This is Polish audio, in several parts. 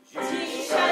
Dzisiaj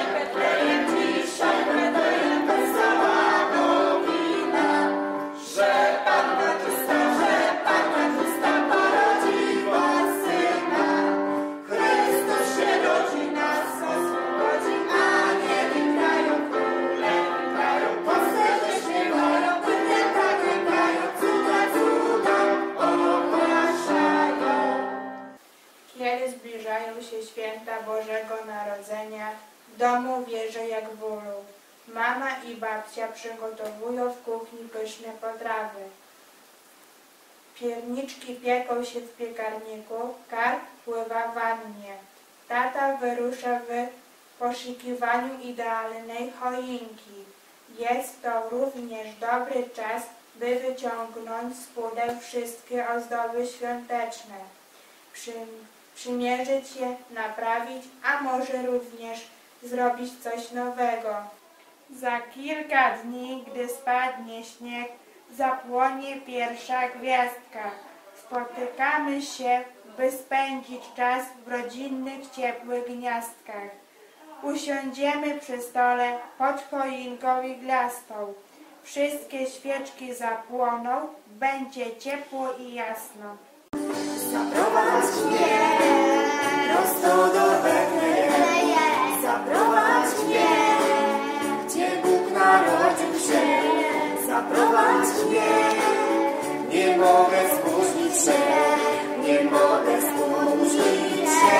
Betlejem wesoła nowina, że Panna czysta porodziła Syna. Chrystus się rodzi, nas oswobodzi, anieli grają, króle grają, pasterze śpiewają, płynne tak klękają, cuda ogłaszają. Kiedy zbliżają się święta Bożego Narodzenia, w domu wieży jak w ulu. Mama i babcia przygotowują w kuchni pyszne potrawy. Pierniczki pieką się w piekarniku, karp pływa w wannie. Tata wyrusza w poszukiwaniu idealnej choinki. Jest to również dobry czas, by wyciągnąć z pudeł wszystkie ozdoby świąteczne. Przymierzyć je, naprawić, a może również zrobić coś nowego. Za kilka dni, gdy spadnie śnieg, zapłonie pierwsza gwiazdka. Spotykamy się, by spędzić czas w rodzinnych, ciepłych gniazdkach. Usiądziemy przy stole pod choinką igłastą. Wszystkie świeczki zapłoną, będzie ciepło i jasno. Zaprowadź mnie prosto do Betlejem, zaprowadź mnie, gdzie Bóg narodził się. Zaprowadź mnie, nie mogę spóźnić się, nie mogę spóźnić się.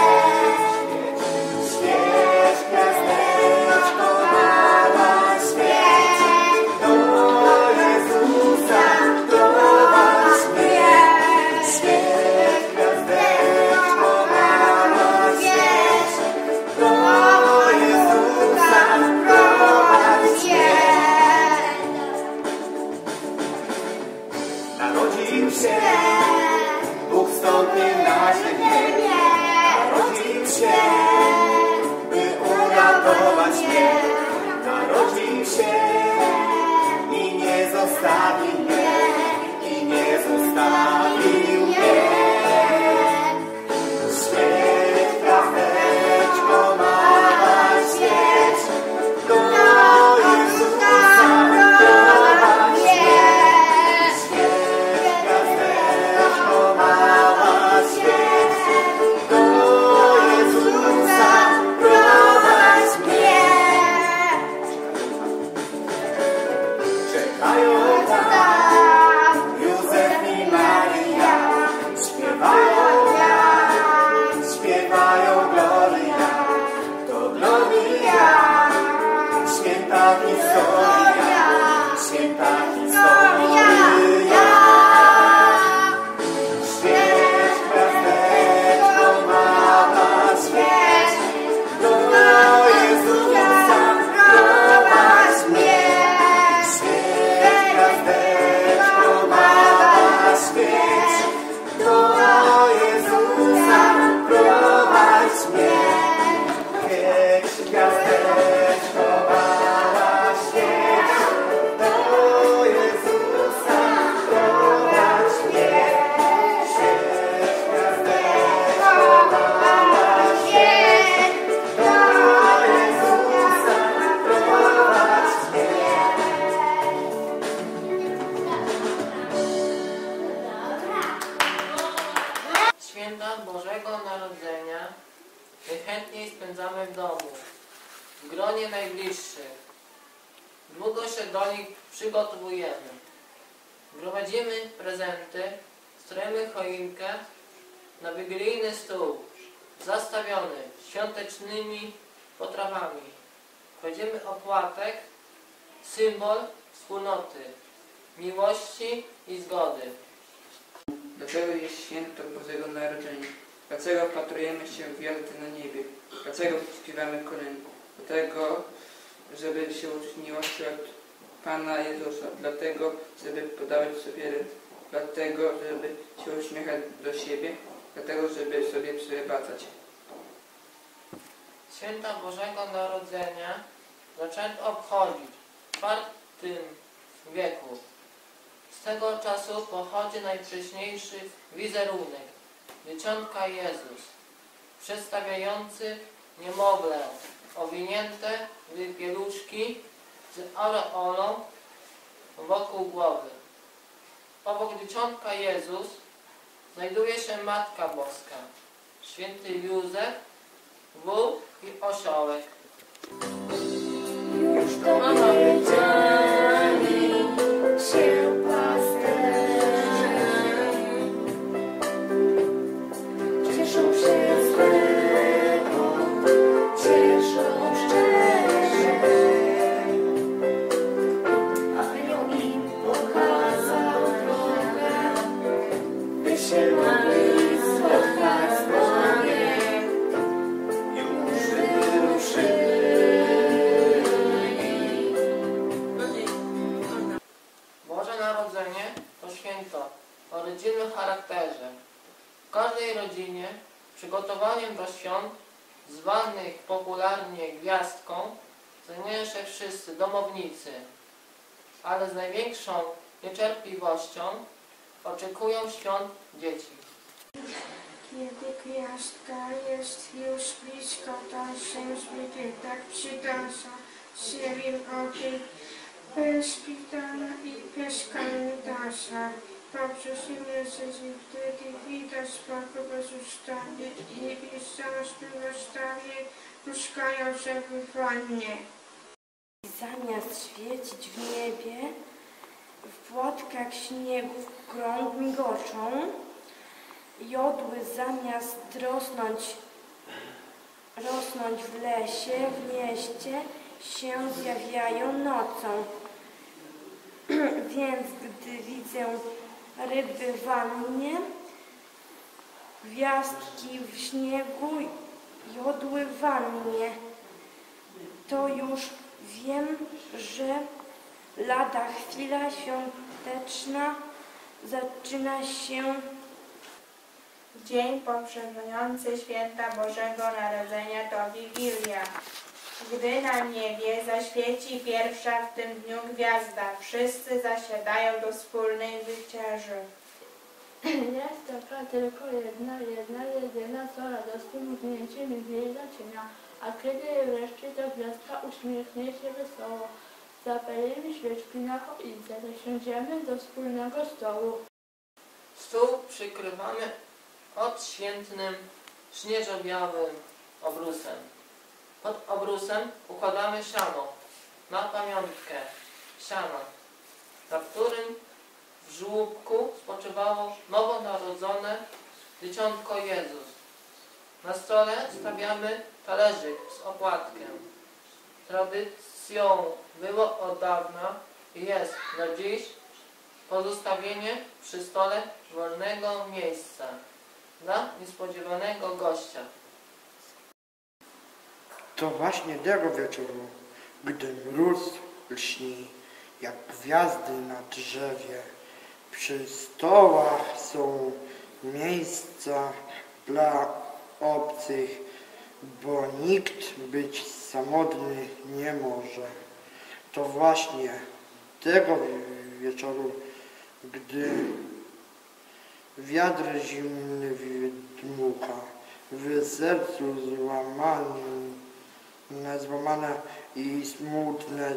Świeć, gwiazdeczko mała, świeć, do Jezusa prowadź mnie. Świeć, gwiazdeczko mała, świeć, do Jezusa prowadź mnie. Narodził się, Bóg wstąpił na ziemię. Narodził się, by uratować mnie. Narodził się i nie zostawił mnie, i nie zostawił mnie. Świeć, gwiazdeczko mała, świeć, do Jezusa prowadź mnie. Świeć, gwiazdeczko mała, świeć, do Jezusa prowadź mnie. Czekają tam Józef i Maryja, śpiewają Gloria, to Gloria, święta historia, święta historia. Świeć, gwiazdeczko mała, świeć, do Jezusa prowadź mnie. Świeć, gwiazdeczko mała, świeć, do Jezusa prowadź mnie. Świeć, gwiazdeczko mała, świeć, do Jezusa prowadź mnie. Świeć, gwiazdeczko mała, świeć, do Jezusa prowadź mnie. Święta Bożego Narodzenia najchętniej spędzamy w domu, w gronie najbliższych. Długo się do nich przygotowujemy. Gromadzimy prezenty, stroimy choinkę na wigilijny stół, zastawiony świątecznymi potrawami. Kładziemy opłatek, symbol wspólnoty, miłości i zgody. Dlaczego jest święto Bożego Narodzenia? Dlaczego wpatrujemy się w gwiazdy na niebie? Dlaczego śpiewamy kolędy? Dlatego, żeby się uczyć miłości od Pana Jezusa. Dlatego, żeby podawać sobie ręce. Dlatego, żeby się uśmiechać do siebie. Dlatego, żeby sobie przebaczać. Święta Bożego Narodzenia zaczęto obchodzić w IV wieku. Z tego czasu pochodzi najwcześniejszy wizerunek Dzieciątka Jezus, przedstawiający niemowlę owinięte w pieluszki z aureolą wokół głowy. Obok dzieciątka Jezus znajduje się Matka Boska, święty Józef, wół i osiołek. Już dowiedzieli się pasterze, cieszą się z tego, cieszą szczerze. Anioł im pokazał drogę, by się mogli spotkać z Bogiem. Już wyruszyli. Boże Narodzenie to święto o rodzinnym charakterze. W każdej rodzinie przygotowaniem do świąt, zwanych popularnie gwiazdką, zajmują się wszyscy domownicy, ale z największą niecierpliwością oczekują świąt dzieci. Kiedy gwiazdka jest już blisko, to się zbiegnie tak przydąsa, siewiem ogień, bez szpitala i bez kalendarza. Poprzez miesięcy wtedy widać spoko bezustannie i pisarstwo wystawie puszczają się w wannie. Zamiast świecić w niebie, w płatkach śniegu krąg migoczą, jodły zamiast rosnąć w lesie, w mieście się zjawiają nocą. Więc gdy widzę ryby w wannie, gwiazdki w śniegu, jodły w wannie, to już wiem, że lada chwila świąteczna zaczyna się. Dzień poprzedzający święta Bożego Narodzenia to Wigilia. Gdy na niebie zaświeci pierwsza w tym dniu gwiazda, wszyscy zasiadają do wspólnej wieczerzy. Jest taka tylko jedyna, co radosnym ujęciem jej zaczyna. A kiedy wreszcie ta gwiazdka uśmiechnie się wesoło, zapalimy świeczki na choince, zasiądziemy do wspólnego stołu. Stół przykrywamy odświętnym, śnieżo-białym obrusem. Pod obrusem układamy siano, na pamiątkę siana, na którym w żłóbku spoczywało nowonarodzone dzieciątko Jezus. Na stole stawiamy talerzyk z opłatkiem. Tradycją było od dawna i jest do dziś pozostawienie przy stole wolnego miejsca dla niespodziewanego gościa. To właśnie tego wieczoru, gdy mróz lśni jak gwiazdy na drzewie, przy stołach są miejsca dla obcych, bo nikt być samotny nie może. To właśnie tego wieczoru, gdy wiatr zimny dmucha, w sercu złamane i smutne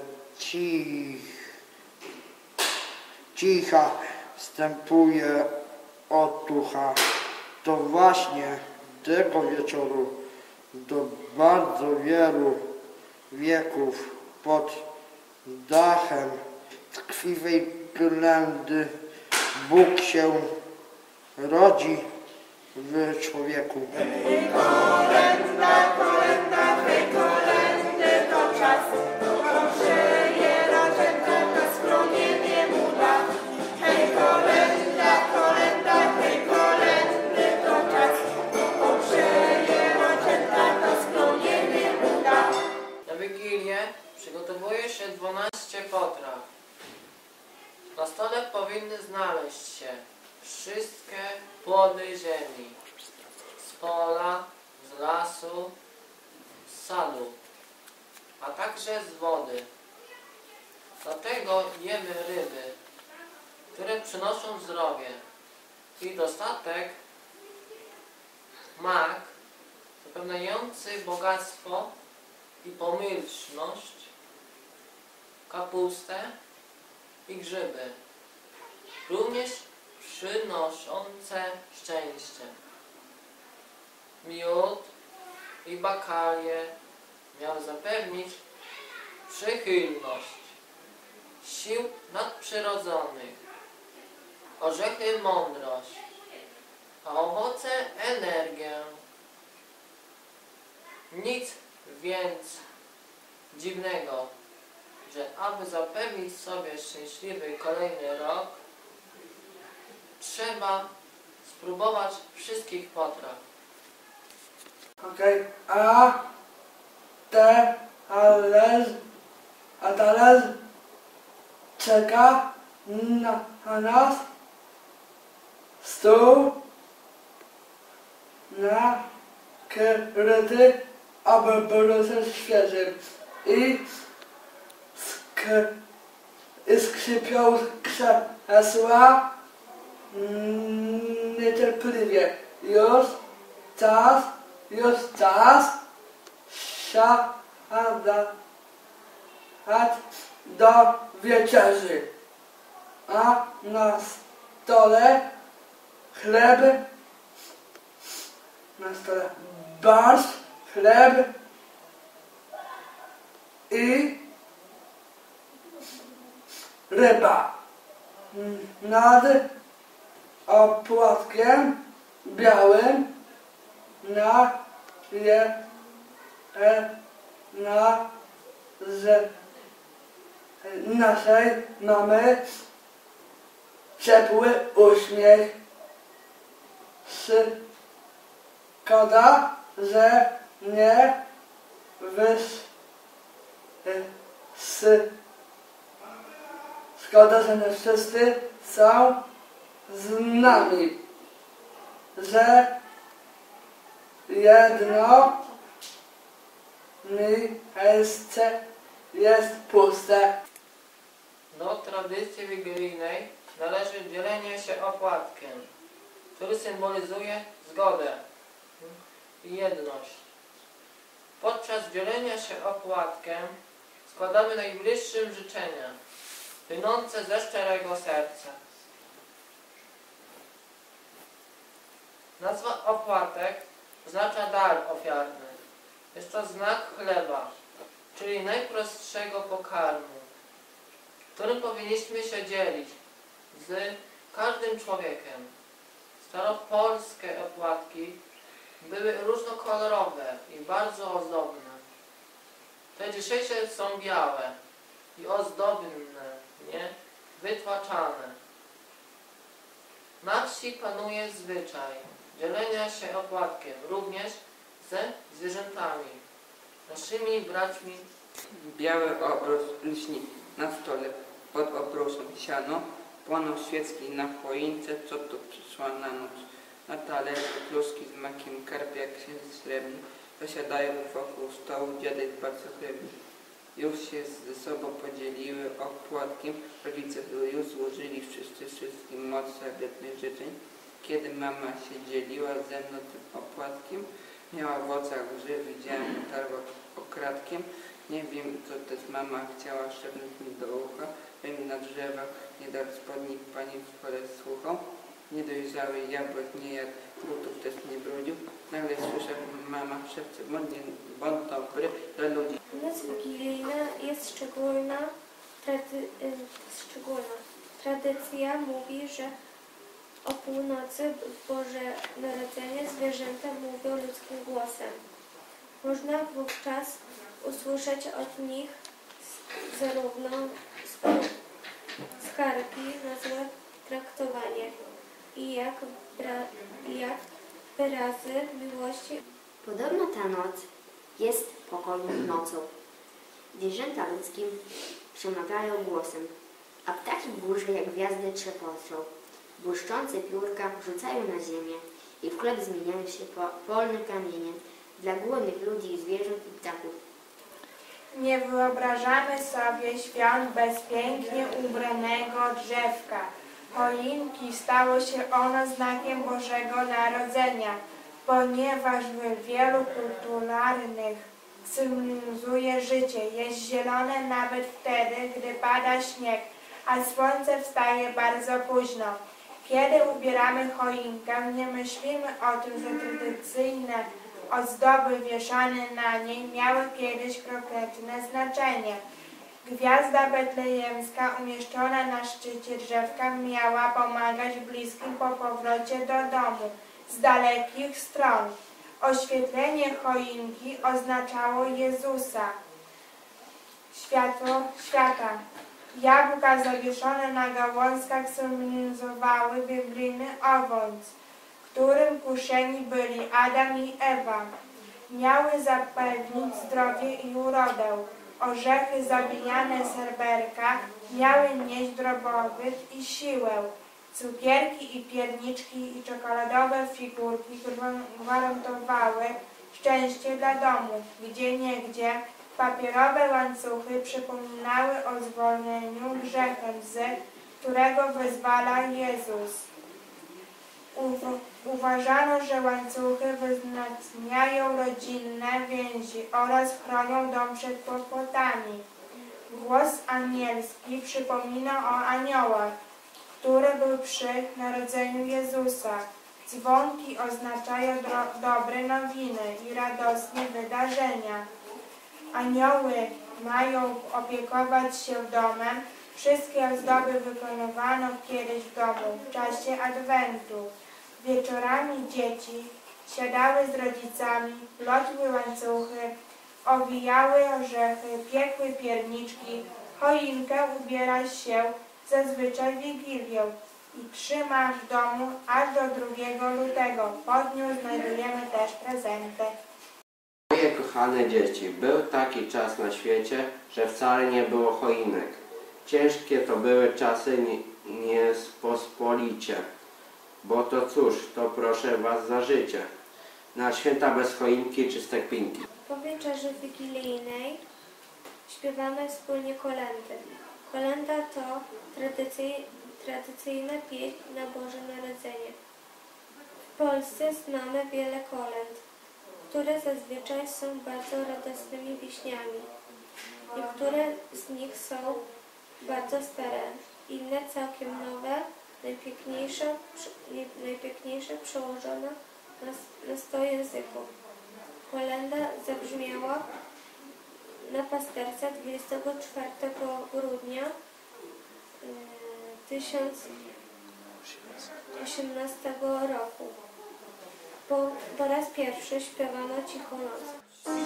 cicha wstępuje otucha. To właśnie tego wieczoru do bardzo wielu wieków pod dachem tkliwej ględy Bóg się rodzi w człowieku. Kolenda, kolenda, hej kolendy, to czas, ogrzeje raczynka, na schronienie mu da. Hej kolenda, kolenda, hej kolendy, to czas, ogrzeje raczynka, na schronienie mu da. Na Wigilię przygotowuje się 12 potraw. Na stole powinny znaleźć się wszystkie płody ziemi, z pola, z lasu, z sadu, a także z wody. Dlatego jemy ryby, które przynoszą zdrowie i dostatek, mak, zapewniający bogactwo i pomyślność, kapustę i grzyby, również przynoszące szczęście. Miód i bakalie miał zapewnić przychylność sił nadprzyrodzonych, orzechy mądrość, a owoce energię. Nic więc dziwnego, że aby zapewnić sobie szczęśliwy kolejny rok, trzeba spróbować wszystkich potraw. Okej, a teraz czeka na nas stół nakryty obrusem świeżym i skrzypią krzesła niecierpliwie. Już czas siadać do wieczerzy, a na stole barszcz, chleb i ryba. Nad opłatkiem białym naszej mamy ciepły uśmiech. Szkoda, że nie szkoda, że nie wszyscy są z nami, że jedno miejsce jest puste. Do tradycji wigilijnej należy dzielenie się opłatkiem, który symbolizuje zgodę i jedność. Podczas dzielenia się opłatkiem składamy najbliższym życzenia, płynące ze szczerego serca. Nazwa opłatek oznacza dar ofiarny. Jest to znak chleba, czyli najprostszego pokarmu, którym powinniśmy się dzielić z każdym człowiekiem. Staropolskie opłatki były różnokolorowe i bardzo ozdobne. Te dzisiejsze są białe i ozdobne, nie wytłaczane. Na wsi panuje zwyczaj dzielenia się opłatkiem również ze zwierzętami, naszymi braćmi. Biały obrus lśni na stole, pod obrusem siano, płonął świecki na choince, co tu przyszła na noc. Na talerzu kluski z makiem, karpia, księżyc srebrny, zasiadają wokół stołu dziadek bardzo chlebny. Już się ze sobą podzieliły opłatkiem, rodzice już złożyli wszyscy wszystkim moc zabietnych życzeń. Kiedy mama się dzieliła ze mną tym opłatkiem, miała w oczach łzy, widziałem, utarła okradkiem. Nie wiem, co też mama chciała szepnąć mi do ucha, bym na drzewach nie dał spodni pani w pole słuchał. Niedojrzały jabłek nie jadł, butów też nie brudził. Nagle słyszę, mama szepce, bądź dobry dla ludzi. Noc wigilijna jest szczególna. Tradycja mówi, że o północy w Boże Narodzenie zwierzęta mówią ludzkim głosem. Można wówczas usłyszeć od nich zarówno skargi na złe traktowanie i jak wyrazy miłości. Podobno ta noc jest pokojną nocą. Zwierzęta ludzkim przemawiają głosem, a ptaki burzy jak gwiazdy trzepoczą. Błyszczące piórka rzucają na ziemię i w chleb zmieniają się polne kamienie dla głodnych ludzi, zwierząt i ptaków. Nie wyobrażamy sobie świąt bez pięknie ubranego drzewka. Choinki stało się ono znakiem Bożego Narodzenia. ponieważ w wielu kulturalnych symbolizuje życie. Jest zielone nawet wtedy, gdy pada śnieg, a słońce wstaje bardzo późno. Kiedy ubieramy choinkę, nie myślimy o tym, że tradycyjne ozdoby wieszane na niej miały kiedyś konkretne znaczenie. Gwiazda betlejemska umieszczona na szczycie drzewka miała pomagać bliskim po powrocie do domu z dalekich stron. Oświetlenie choinki oznaczało Jezusa, światło świata. Jabłka zawieszone na gałązkach symbolizowały biblijny owoc, którym kuszeni byli Adam i Ewa. Miały zapewnić zdrowie i urodę. Orzechy zabijane z serberka miały nieść dobrobyt i siłę. Cukierki i pierniczki i czekoladowe figurki gwarantowały szczęście dla domu. Gdzieniegdzie papierowe łańcuchy przypominały o zwolnieniu grzechem, z którego wyzwala Jezus. Uważano, że łańcuchy wzmacniają rodzinne więzi oraz chronią dom przed kłopotami. Głos anielski przypomina o aniołach, które były przy narodzeniu Jezusa. Dzwonki oznaczają dobre nowiny i radosne wydarzenia. Anioły mają opiekować się domem. Wszystkie ozdoby wykonywano kiedyś w domu w czasie Adwentu. Wieczorami dzieci siadały z rodzicami, plotły łańcuchy, owijały orzechy, piekły pierniczki. Choinkę ubiera się zazwyczaj Wigilią i trzyma w domu aż do 2 lutego. Po dniu znajdujemy też prezenty. Moje kochane dzieci, był taki czas na świecie, że wcale nie było choinek. Ciężkie to były czasy niespospolicie, bo to cóż, to proszę was za życie. Na święta bez choinki czyste kpinki. Po wieczerzy wigilijnej śpiewamy wspólnie kolędy. Kolęda to tradycyjna pieśń na Boże Narodzenie. W Polsce znamy wiele kolęd, które zazwyczaj są bardzo radosnymi pieśniami. Niektóre z nich są bardzo stare, inne całkiem nowe, najpiękniejsze przełożone na 100 języków. Kolęda zabrzmiała na pasterce 24 grudnia 1018 roku. Po raz pierwszy śpiewano Cichą noc.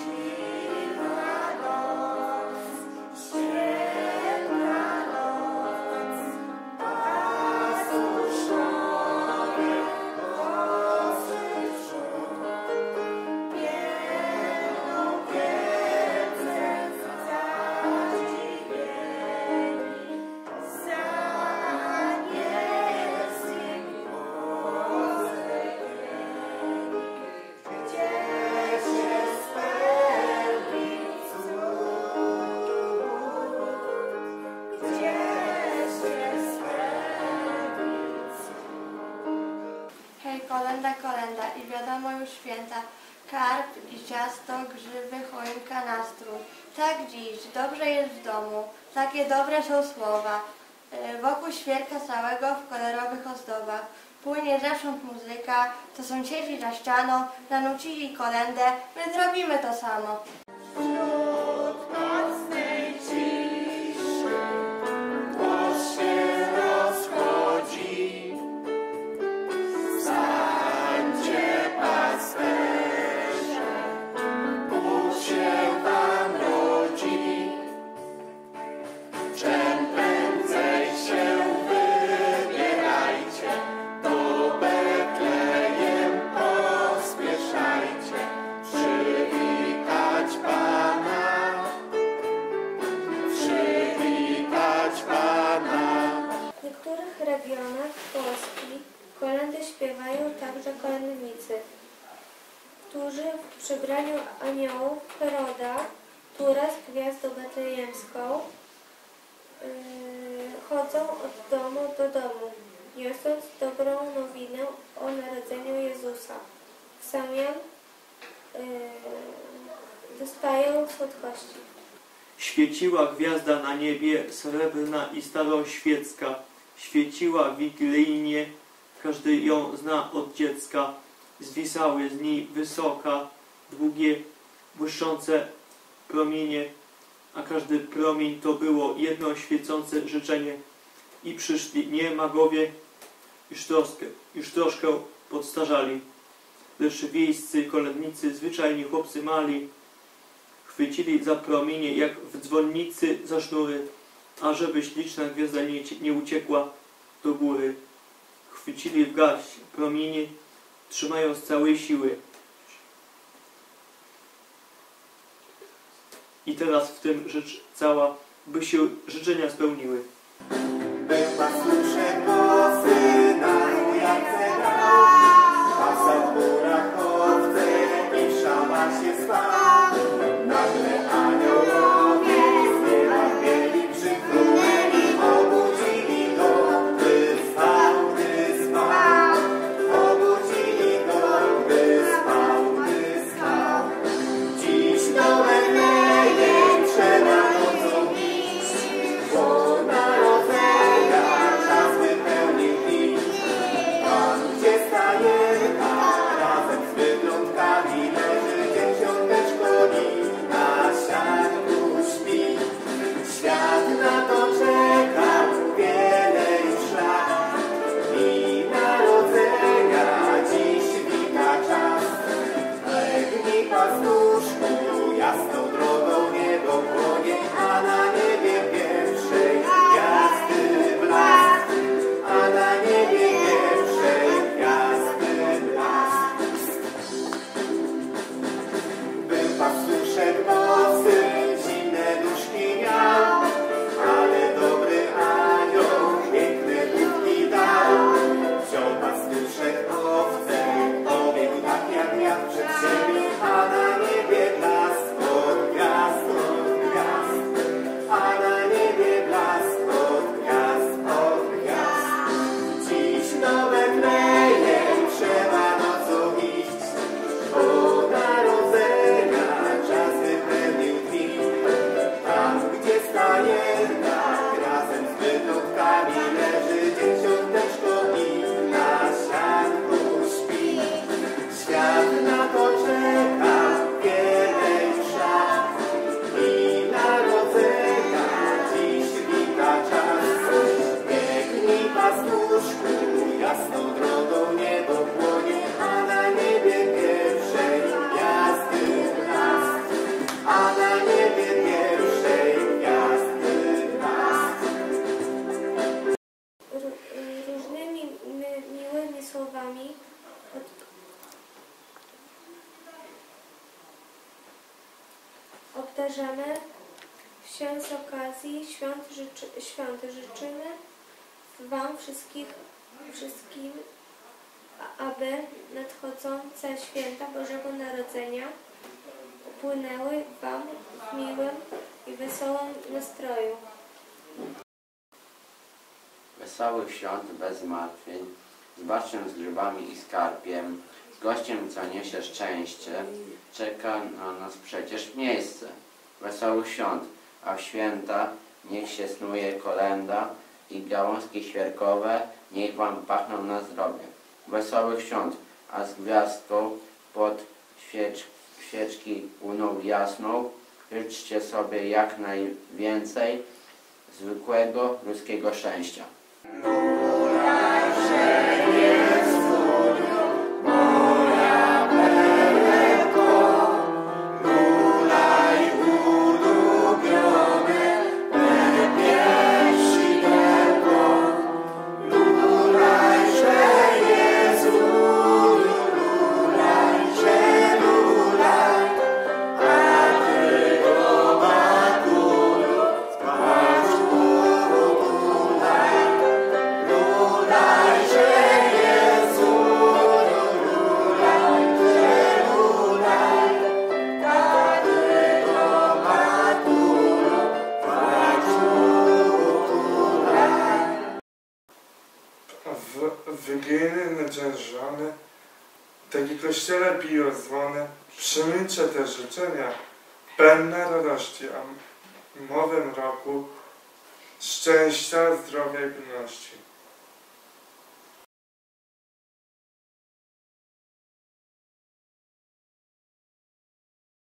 Kolenda, kolenda i wiadomo już święta, karp i ciasto, grzyby, choinka, nastrój. Tak dziś, dobrze jest w domu, takie dobre są słowa. Wokół świerka całego w kolorowych ozdobach. Płynie zewsząd muzyka, to sąsiedzi za ścianą, zanucili kolędę, my zrobimy to samo. W regionach Polski kolędy śpiewają także kolędnicy, którzy w przebraniu aniołów Heroda, Tura z gwiazdą betlejemską chodzą od domu do domu, niosąc dobrą nowinę o narodzeniu Jezusa. W zamian dostają słodkości. Świeciła gwiazda na niebie, srebrna i staroświecka. Świeciła wigilijnie, każdy ją zna od dziecka. Zwisały z niej wysoka, długie, błyszczące promienie, a każdy promień to było jedno świecące życzenie. I przyszli nie magowie, już troszkę podstarzali, lecz wiejscy kolędnicy, zwyczajni chłopcy mali, chwycili za promienie jak w dzwonnicy za sznury, ażeby śliczna gwiazda nie uciekła do góry. Chwycili w garść promienie, trzymając całej siły. I teraz w tym rzecz cała, by się życzenia spełniły. Była słyszę głosy na ujawce grał, pasa w górach owce i w szałasie spał. Nagle aniołowie z nieba bieli przypłynęli, obudzili go, gdy spał. Obudzili go, gdy spał. Dziś do Betlejem trzeba nocą iść, bo narodzenia czas wypełnił ich. Tam, gdzie stajenka razem z bydlątkami leży dzieciąteczko i na siatku śpi. Świat na to czekał wiele już lat i narodzenia dziś wita czas. Legnij pastuszku, jasną drogą niebo płonie, a na niebie pierwszej gwiazdy blask. A na niebie pierwszej gwiazdy blask. Był pastuszek bosy, zimne nóżki miał, ale dobry anioł piękne budki dał. Wziął pastuszek owce, pobiegł tak jak wiatr przed siebie, a na niebie blask od gwiazd, od gwiazd. A na niebie blask od gwiazd, od gwiazd. Dziś do Betlejem trzeba nocą iść, bo narodzenia czas wypełnił dni. Tam, gdzie stajenka razem z bydlątkami leży dzieciąteczko i na siatku śpi. Świat na to czeka wiele już lat i narodzenia dziś wita czas. Biegnij pastuszku, jasną drogą niebo płonie, a na niebie pierwszej gwiazdy blask. A na niebie pierwszej gwiazdy blask. Różnymi miłymi słowami obdarzamy się z okazji świąt. Życzymy Wam wszystkim, aby nadchodzące święta Bożego Narodzenia upłynęły Wam w miłym i wesołym nastroju. Wesołych świąt bez zmartwień, z barszczem, z grzybami i skarbiem, z gościem, co niesie szczęście, czeka na nas przecież miejsce. Wesołych świąt, a w święta niech się snuje kolęda i gałązki świerkowe niech Wam pachną na zdrowie. Wesołych świąt, a z gwiazdką pod świeczki łuną jasną życzcie sobie jak najwięcej zwykłego ludzkiego szczęścia. Lulaj, że Tak i Kościele biją dzwony, przyjmijcie te życzenia, pełne radości, a w nowym roku szczęścia, zdrowia i pilności.